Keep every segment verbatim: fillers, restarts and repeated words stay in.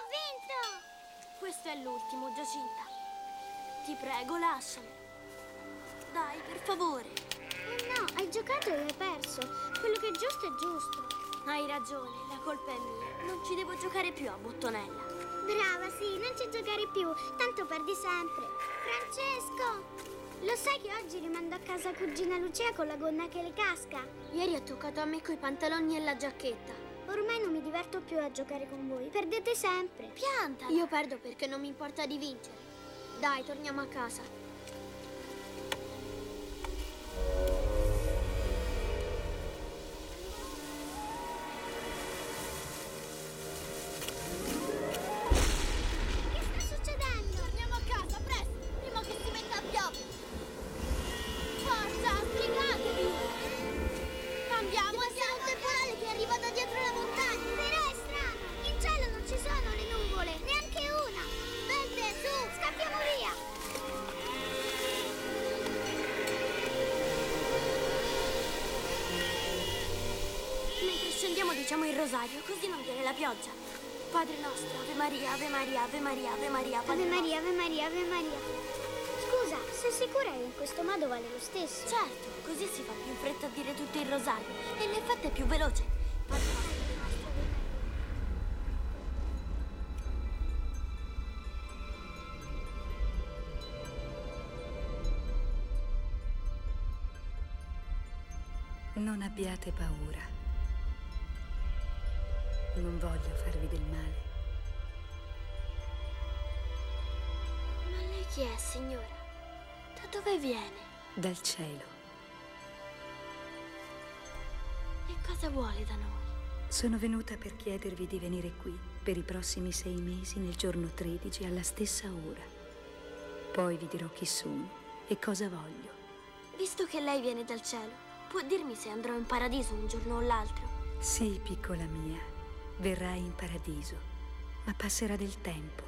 vinto! Questo è l'ultimo, Giacinta. Ti prego, lasciami. Dai, per favore. Eh no, hai giocato e hai perso. Quello che è giusto è giusto. Hai ragione, la colpa è mia. Non ci devo giocare più a bottonella. Brava, sì, non ci giocare più. Tanto perdi sempre. Francesco! Lo sai che oggi rimando a casa cugina Lucia con la gonna che le casca? Ieri ha toccato a me coi pantaloni e la giacchetta. Ormai non mi diverto più a giocare con voi. Perdete sempre. Piantala! Io perdo perché non mi importa di vincere. Dai, torniamo a casa. Che sta succedendo? Torniamo a casa, presto! Prima che si metta a piovere. Forza, spiegatevi! Andiamo, siamo un temporale che arriva da dietro la montagna. Però è strano. In cielo non ci sono le nuvole. Neanche una. Vente, su, scappiamo via. Mentre scendiamo diciamo il rosario, così non viene la pioggia. Padre nostro, Ave Maria, Ave Maria, Ave Maria, Ave Maria, Padre Ave Maria, Ave Maria, Ave Maria. Scusa, sei sicura che in questo modo vale lo stesso? Certo, così si fa più in fretta a dire tutto il rosario e l'effetto è più veloce. Padre nostro, Ave nostro, Ave Maria. Non abbiate paura. Non voglio farvi del male. Ma lei chi è, signora? Da dove viene? Dal cielo. E cosa vuole da noi? Sono venuta per chiedervi di venire qui per i prossimi sei mesi nel giorno tredici alla stessa ora. Poi vi dirò chi sono e cosa voglio. Visto che lei viene dal cielo, può dirmi se andrò in paradiso un giorno o l'altro? Sì, piccola mia, verrai in paradiso, ma passerà del tempo.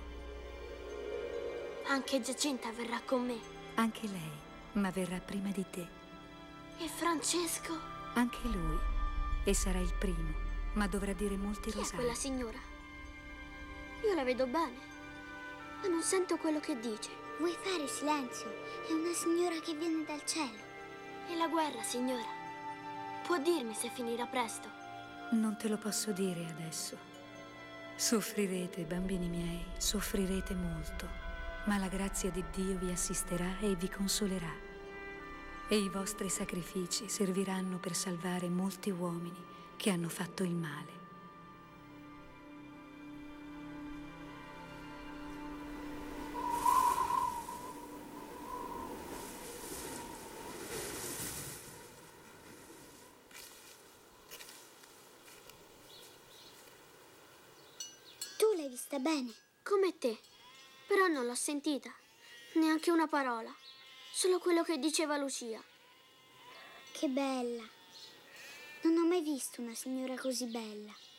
Anche Giacinta verrà con me. Anche lei, ma verrà prima di te. E Francesco? Anche lui. E sarà il primo, ma dovrà dire molti Chi è rosari. quella signora? Io la vedo bene, ma non sento quello che dice. Vuoi fare silenzio? È una signora che viene dal cielo. E la guerra, signora? Può dirmi se finirà presto? Non te lo posso dire adesso. Soffrirete, bambini miei, soffrirete molto, ma la grazia di Dio vi assisterà e vi consolerà. E i vostri sacrifici serviranno per salvare molti uomini che hanno fatto il male. Tu l'hai vista bene? Come te, però non l'ho sentita, neanche una parola, solo quello che diceva Lucia. Che bella. Non ho mai visto una signora così bella.